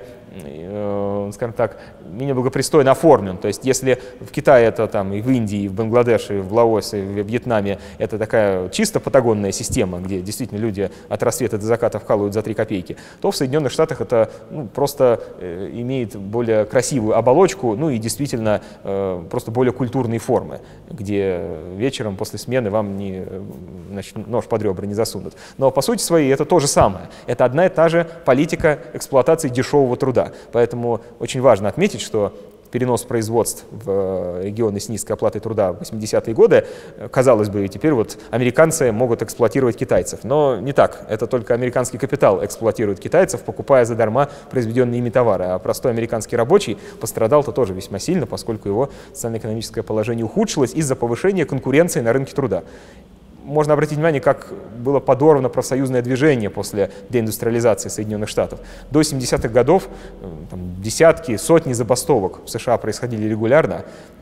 э, скажем так, менее благопристойно оформлен. То есть если в Китае это там и в Индии, и в Бангладеше, и в Лаосе, и в Вьетнаме это такая чисто патагонная система, где действительно люди от рассвета до заката вкалывают за три копейки, то в Соединенных Штатах это ну, просто э, имеет более красивую оболочку, ну и действительно э, просто более культурные формы, где вечером после смены вам не, значит, нож под ребра не засунут. Но по сути своей это то же самое. Это одна и та же политика эксплуатации дешевого труда. Поэтому очень важно отметить, что перенос производств в регионы с низкой оплатой труда в восьмидесятые годы, казалось бы, теперь вот американцы могут эксплуатировать китайцев. Но не так. Это только американский капитал эксплуатирует китайцев, покупая задарма произведенные ими товары. А простой американский рабочий пострадал-то тоже весьма сильно, поскольку его социально-экономическое положение ухудшилось из-за повышения конкуренции на рынке труда. Можно обратить внимание, как было подорвано профсоюзное движение после деиндустриализации Соединенных Штатов. До семидесятых годов там, десятки, сотни забастовок в США происходили регулярно.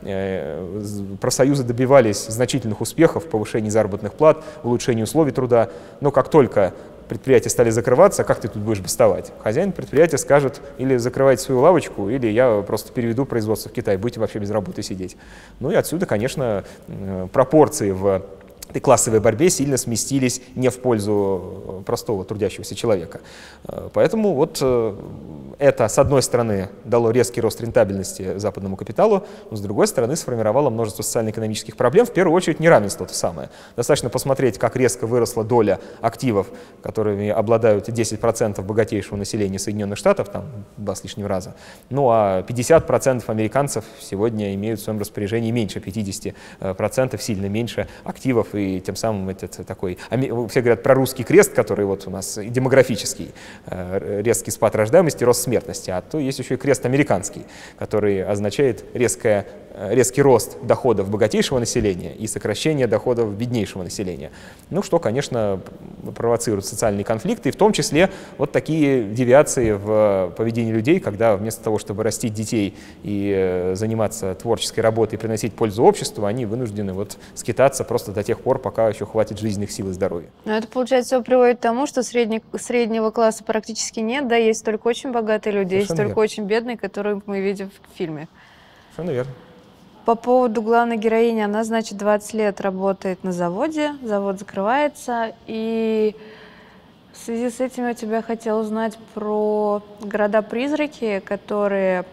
Профсоюзы добивались значительных успехов в повышении заработных плат, улучшении условий труда. Но как только предприятия стали закрываться, как ты тут будешь бастовать? Хозяин предприятия скажет: или закрывайте свою лавочку, или я просто переведу производство в Китай, будете вообще без работы сидеть. Ну и отсюда, конечно, пропорции в этой классовой борьбе сильно сместились не в пользу простого трудящегося человека. Поэтому вот это, с одной стороны, дало резкий рост рентабельности западному капиталу, но с другой стороны сформировало множество социально-экономических проблем, в первую очередь неравенство то самое. Достаточно посмотреть, как резко выросла доля активов, которыми обладают десять процентов богатейшего населения Соединенных Штатов, там два с лишним раза, ну а пятьдесят процентов американцев сегодня имеют в своем распоряжении меньше пятидесяти процентов, сильно меньше активов, и тем самым этот такой, все говорят про русский крест, который вот у нас демографический, резкий спад рождаемости, рост смертности, а то есть еще и крест американский, который означает резкое, резкий рост доходов богатейшего населения и сокращение доходов беднейшего населения. Ну, что, конечно, провоцирует социальные конфликты, и в том числе вот такие девиации в поведении людей, когда вместо того, чтобы растить детей и заниматься творческой работой и приносить пользу обществу, они вынуждены вот скитаться просто до тех пор, пока еще хватит жизненных сил и здоровья.
Но это, получается, все приводит к тому, что средне, среднего класса практически нет, да, есть только очень богатые люди, есть только очень бедные, которых мы видим в фильме.
Совершенно верно.
По поводу главной героини, она, значит, двадцать лет работает на заводе, завод закрывается, и в связи с этим я тебя хотела узнать про города-призраки, которые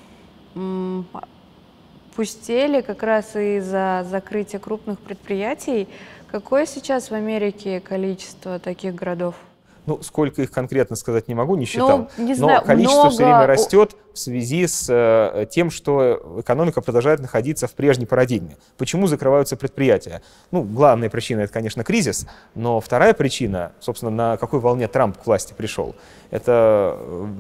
м, пустели как раз из-за закрытия крупных предприятий. Какое сейчас в Америке количество таких городов?
Ну, сколько их конкретно сказать не могу, не считал.
Ну, не знаю,
но количество
много...
все время растет в связи с э, тем, что экономика продолжает находиться в прежней парадигме. Почему закрываются предприятия? Ну, главная причина — это, конечно, кризис, но вторая причина, собственно, на какой волне Трамп к власти пришел, это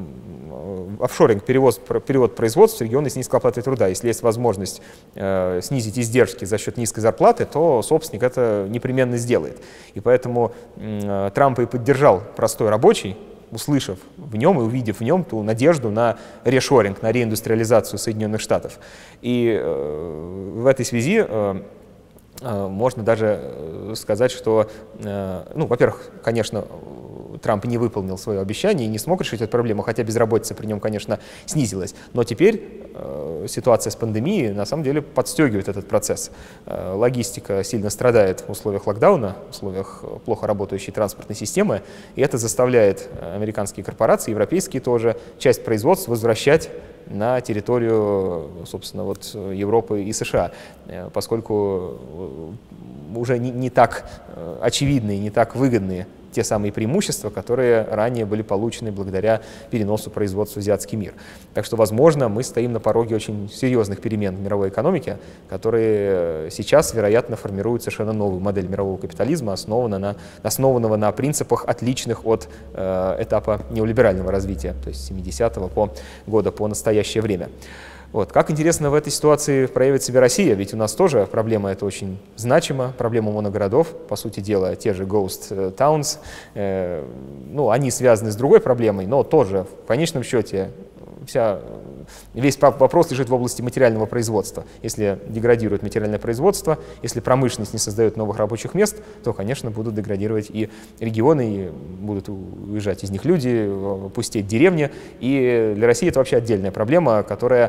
э, офшоринг, перевоз, перевод производств в регионы с низкой оплатой труда. Если есть возможность э, снизить издержки за счет низкой зарплаты, то собственник это непременно сделает. И поэтому э, Трамп и поддержал простой рабочий, услышав в нем и увидев в нем ту надежду на решоринг, на реиндустриализацию Соединенных Штатов. И э, в этой связи э, э, можно даже сказать, что, э, ну, во-первых, конечно, Трамп не выполнил свое обещание и не смог решить эту проблему, хотя безработица при нем, конечно, снизилась. Но теперь э, ситуация с пандемией на самом деле подстегивает этот процесс. Э, логистика сильно страдает в условиях локдауна, в условиях плохо работающей транспортной системы, и это заставляет американские корпорации, европейские тоже, часть производств возвращать на территорию, собственно, вот Европы и США, поскольку уже не, не так очевидные, не так выгодные те самые преимущества, которые ранее были получены благодаря переносу производства в азиатский мир. Так что, возможно, мы стоим на пороге очень серьезных перемен в мировой экономике, которые сейчас, вероятно, формируют совершенно новую модель мирового капитализма, основанного на, основанного на принципах, отличных от э, этапа неолиберального развития, то есть с семидесятого по года по настоящее время. Вот. Как интересно в этой ситуации проявит себя Россия, ведь у нас тоже проблема эта очень значима, проблема моногородов, по сути дела, те же ghost towns, э, ну, они связаны с другой проблемой, но тоже в конечном счете вся, весь вопрос лежит в области материального производства. Если деградирует материальное производство, если промышленность не создает новых рабочих мест, то, конечно, будут деградировать и регионы, и будут уезжать из них люди, пустеть деревни. И для России это вообще отдельная проблема, которая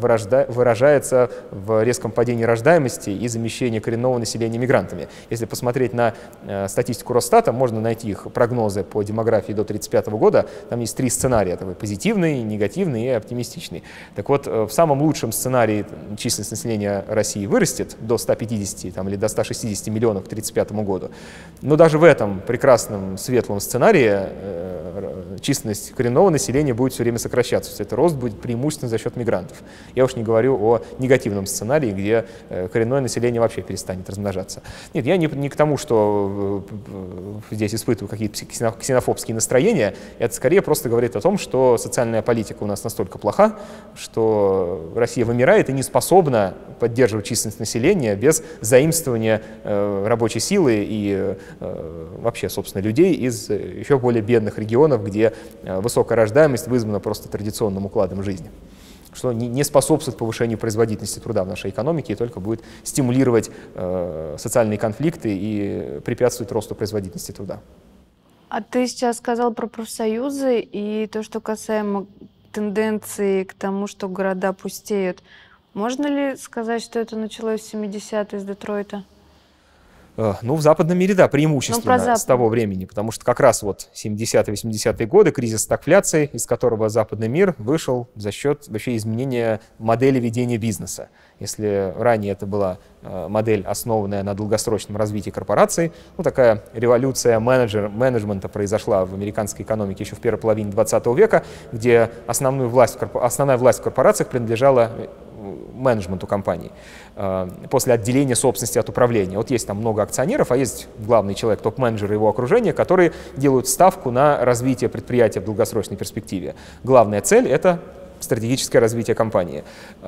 выражается в резком падении рождаемости и замещении коренного населения мигрантами. Если посмотреть на статистику Росстата, можно найти их прогнозы по демографии до тридцать пятого года. Там есть три сценария: такой позитивный, негативный и оптимистичный. Так вот, в самом лучшем сценарии численность населения России вырастет до ста пятидесяти там, или до ста шестидесяти миллионов к тридцать пятому году. Но даже в этом прекрасном светлом сценарии численность коренного населения будет все время сокращаться. То есть это рост будет преимущественно за счет мигрантов. Я уж не говорю о негативном сценарии, где коренное население вообще перестанет размножаться. Нет, я не, не к тому, что здесь испытываю какие-то ксенофобские настроения. Это скорее просто говорит о том, что социальная политика у нас настолько плоха, что Россия вымирает и не способна поддерживать численность населения без заимствования э, рабочей силы и э, вообще, собственно, людей из еще более бедных регионов, где э, высокая рождаемость вызвана просто традиционным укладом жизни, что не, не способствует повышению производительности труда в нашей экономике и только будет стимулировать э, социальные конфликты и препятствовать росту производительности труда.
А ты сейчас сказал про профсоюзы и то, что касаемо тенденции к тому, что города пустеют. Можно ли сказать, что это началось в семидесятые с Детройта?
Ну, в западном мире, да, преимущественно
ну,
с того времени, потому что как раз вот семидесятые-восьмидесятые годы, кризис стагфляции, из которого западный мир вышел за счет вообще изменения модели ведения бизнеса. Если ранее это была модель, основанная на долгосрочном развитии корпораций, ну, такая революция менеджер, менеджмента произошла в американской экономике еще в первой половине двадцатого века, где основную власть, основная власть в корпорациях принадлежала менеджменту компании после отделения собственности от управления. Вот есть там много акционеров, а есть главный человек, топ-менеджер и его окружение, которые делают ставку на развитие предприятия в долгосрочной перспективе. Главная цель — это стратегическое развитие компании.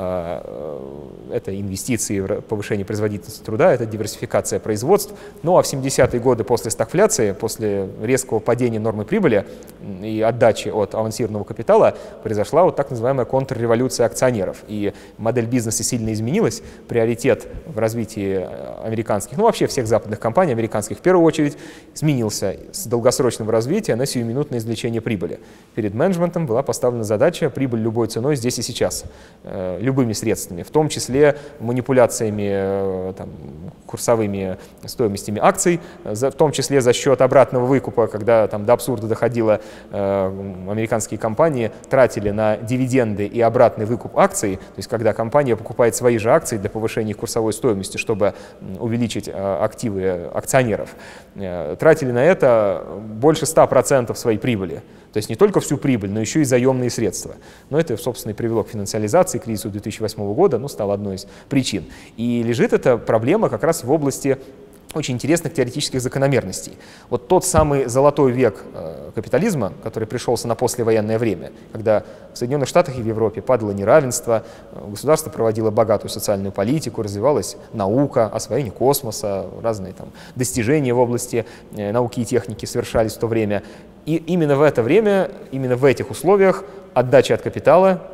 Это инвестиции в повышение производительности труда, это диверсификация производств. Ну а в семидесятые годы после стагфляции, после резкого падения нормы прибыли и отдачи от авансированного капитала, произошла вот так называемая контрреволюция акционеров. И модель бизнеса сильно изменилась. Приоритет в развитии американских, ну вообще всех западных компаний, американских в первую очередь, изменился с долгосрочного развития на сиюминутное извлечение прибыли. Перед менеджментом была поставлена задача прибыль любой ценой здесь и сейчас, э, любыми средствами, в том числе манипуляциями э, там, курсовыми стоимостями акций, за, в том числе за счет обратного выкупа, когда там до абсурда доходило, э, американские компании тратили на дивиденды и обратный выкуп акций, то есть когда компания покупает свои же акции для повышения их курсовой стоимости, чтобы увеличить э, активы акционеров, э, тратили на это больше ста процентов своей прибыли. То есть не только всю прибыль, но еще и заемные средства. Но это, собственно, и привело к финансиализации, к кризису две тысячи восьмого года, ну, стало одной из причин. И лежит эта проблема как раз в области очень интересных теоретических закономерностей. Вот тот самый золотой век э, капитализма, который пришелся на послевоенное время, когда в Соединенных Штатах и в Европе падало неравенство, государство проводило богатую социальную политику, развивалась наука, освоение космоса, разные там достижения в области э, науки и техники совершались в то время. И именно в это время, именно в этих условиях отдача от капитала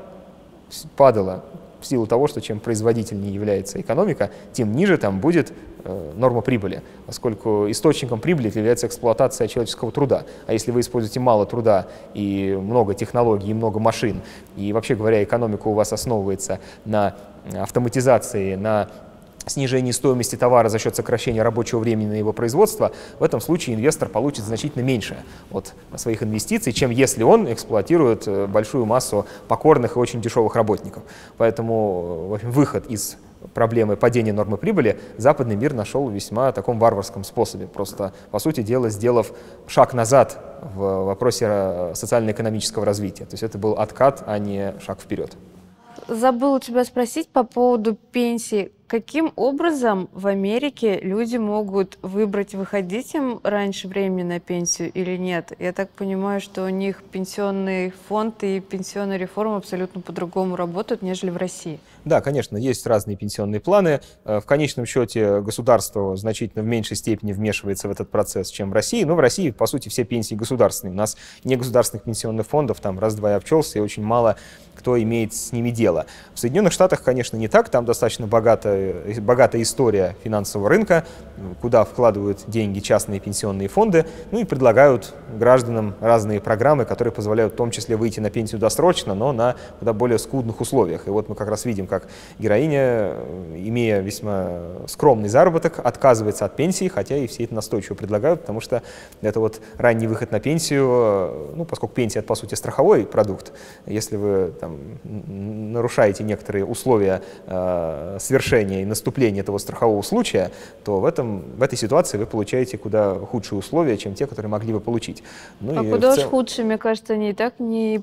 падала в силу того, что чем производительнее является экономика, тем ниже там будет э, норма прибыли, поскольку источником прибыли является эксплуатация человеческого труда. А если вы используете мало труда и много технологий, и много машин, и вообще говоря, экономика у вас основывается на автоматизации, на снижении стоимости товара за счет сокращения рабочего времени на его производство, в этом случае инвестор получит значительно меньше от своих инвестиций, чем если он эксплуатирует большую массу покорных и очень дешевых работников. Поэтому в общем, выход из проблемы падения нормы прибыли западный мир нашел в весьма таком варварском способе, просто, по сути дела, сделав шаг назад в вопросе социально-экономического развития. То есть это был откат, а не шаг вперед.
Забыла у тебя спросить по поводу пенсии. Каким образом в Америке люди могут выбрать, выходить им раньше времени на пенсию или нет? Я так понимаю, что у них пенсионный фонд и пенсионная реформа абсолютно по-другому работают, нежели в России.
Да, конечно, есть разные пенсионные планы. В конечном счете государство значительно в меньшей степени вмешивается в этот процесс, чем в России. Но в России, по сути, все пенсии государственные. У нас негосударственных пенсионных фондов там раз-два и обчелся, и очень мало кто имеет с ними дело. В Соединенных Штатах, конечно, не так. Там достаточно богатая, богатая история финансового рынка, куда вкладывают деньги частные пенсионные фонды, ну и предлагают гражданам разные программы, которые позволяют в том числе выйти на пенсию досрочно, но на куда более скудных условиях. И вот мы как раз видим, как героиня, имея весьма скромный заработок, отказывается от пенсии, хотя и все это настойчиво предлагают, потому что это вот ранний выход на пенсию, ну, поскольку пенсия — это, по сути, страховой продукт, если вы там нарушаете некоторые условия э, совершения приближения и наступления этого страхового случая, то в, этом, в этой ситуации вы получаете куда худшие условия, чем те, которые могли бы получить. Ну,
а
и
куда
цел...
уж худшие, мне кажется, они и так не,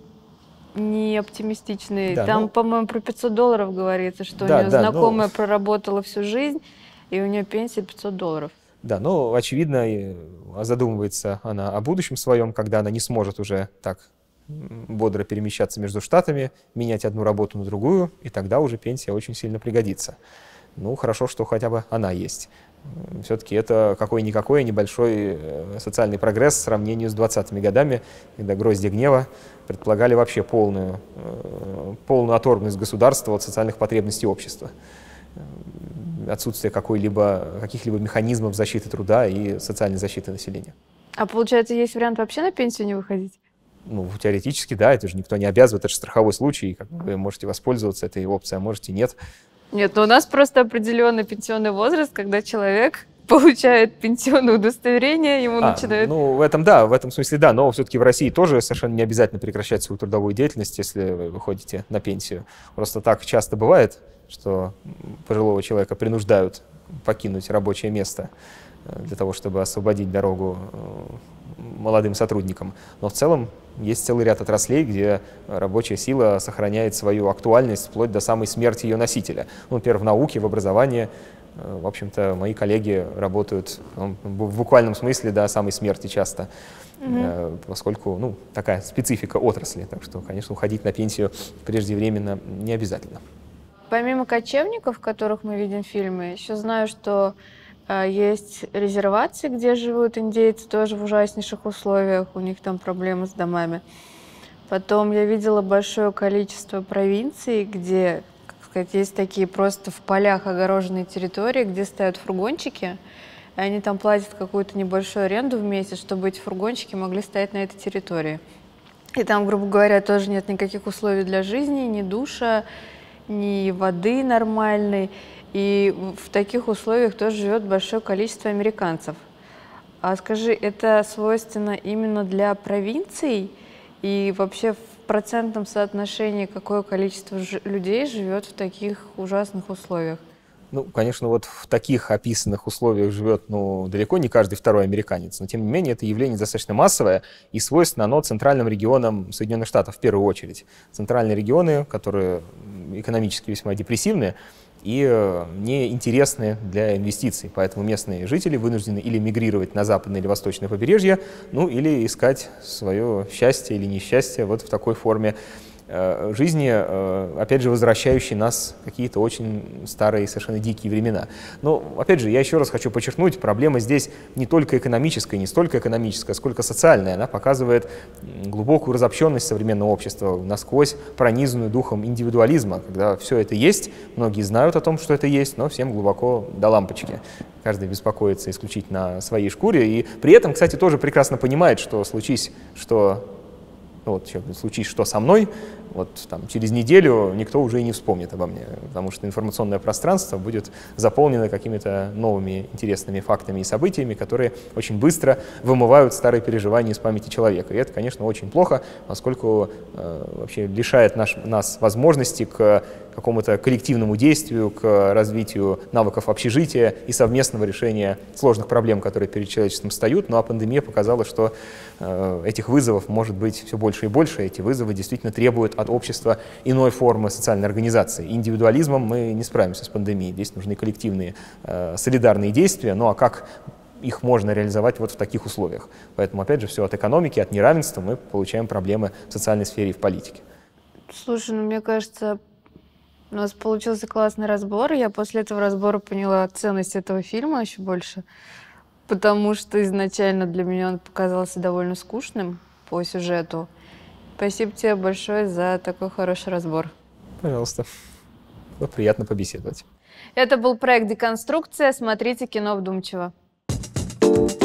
не оптимистичные.
Да,
Там,
ну...
по-моему, про пятьсот долларов говорится, что
да,
у нее
да,
знакомая
ну...
проработала всю жизнь, и у нее пенсия пятьсот долларов.
Да, но, очевидно, задумывается она о будущем своем, когда она не сможет уже так бодро перемещаться между штатами, менять одну работу на другую, и тогда уже пенсия очень сильно пригодится. Ну, хорошо, что хотя бы она есть. Все-таки это какой-никакой небольшой социальный прогресс в сравнении с двадцатыми годами, когда грозди гнева предполагали вообще полную, полную оторванность государства от социальных потребностей общества. Отсутствие какой-либо, каких-либо механизмов защиты труда и социальной защиты населения.
А получается, есть вариант вообще на пенсию не выходить?
Ну, теоретически, да, это же никто не обязывает, это же страховой случай, как вы можете воспользоваться этой опцией, а можете нет.
Нет, но у нас просто определенный пенсионный возраст, когда человек получает пенсионное удостоверение, ему
а,
начинают...
Ну, в этом, да, в этом смысле, да, но все-таки в России тоже совершенно не обязательно прекращать свою трудовую деятельность, если вы выходите на пенсию. Просто так часто бывает, что пожилого человека принуждают покинуть рабочее место для того, чтобы освободить дорогу молодым сотрудникам. Но в целом есть целый ряд отраслей, где рабочая сила сохраняет свою актуальность вплоть до самой смерти ее носителя. Ну, например, в науке, в образовании, в общем-то, мои коллеги работают ну, в буквальном смысле до самой смерти часто, mm-hmm. поскольку ну, такая специфика отрасли. Так что, конечно, уходить на пенсию преждевременно не обязательно.
Помимо кочевников, которых мы видим в фильме, еще знаю, что э, есть резервации, где живут индейцы, тоже в ужаснейших условиях, у них там проблемы с домами. Потом я видела большое количество провинций, где, как сказать, есть такие просто в полях огороженные территории, где стоят фургончики, и они там платят какую-то небольшую аренду в месяц, чтобы эти фургончики могли стоять на этой территории. И там, грубо говоря, тоже нет никаких условий для жизни, ни душа, ни воды нормальной, и в таких условиях тоже живет большое количество американцев. А скажи, это свойственно именно для провинций, и вообще в процентном соотношении какое количество людей живет в таких ужасных условиях?
Ну, конечно, вот в таких описанных условиях живет ну, далеко не каждый второй американец, но тем не менее это явление достаточно массовое и свойственно оно центральным регионам Соединенных Штатов в первую очередь. Центральные регионы, которые экономически весьма депрессивны и неинтересны для инвестиций, поэтому местные жители вынуждены или мигрировать на западное или восточное побережье, ну или искать свое счастье или несчастье вот в такой форме жизни, опять же, возвращающие нас в какие-то очень старые, совершенно дикие времена. Но, опять же, я еще раз хочу подчеркнуть, проблема здесь не только экономическая, не столько экономическая, сколько социальная. Она показывает глубокую разобщенность современного общества, насквозь пронизанную духом индивидуализма, когда все это есть, многие знают о том, что это есть, но всем глубоко до лампочки. Каждый беспокоится исключительно о своей шкуре, и при этом, кстати, тоже прекрасно понимает, что случись, что... Ну, вот, случись, что со мной, вот там, через неделю никто уже и не вспомнит обо мне, потому что информационное пространство будет заполнено какими-то новыми интересными фактами и событиями, которые очень быстро вымывают старые переживания из памяти человека. И это, конечно, очень плохо, поскольку э, вообще лишает наш, нас возможности к какому-то коллективному действию, к развитию навыков общежития и совместного решения сложных проблем, которые перед человечеством встают. Ну а пандемия показала, что э, этих вызовов может быть все больше и больше. Эти вызовы действительно требуют от общества иной формы социальной организации. Индивидуализмом мы не справимся с пандемией. Здесь нужны коллективные э, солидарные действия. Ну а как их можно реализовать вот в таких условиях? Поэтому, опять же, все от экономики, от неравенства мы получаем проблемы в социальной сфере и в политике.
Слушай, ну мне кажется, у нас получился классный разбор. Я после этого разбора поняла ценность этого фильма еще больше, потому что изначально для меня он показался довольно скучным по сюжету. Спасибо тебе большое за такой хороший разбор.
Пожалуйста. Было приятно побеседовать.
Это был проект «Деконструкция». Смотрите кино вдумчиво.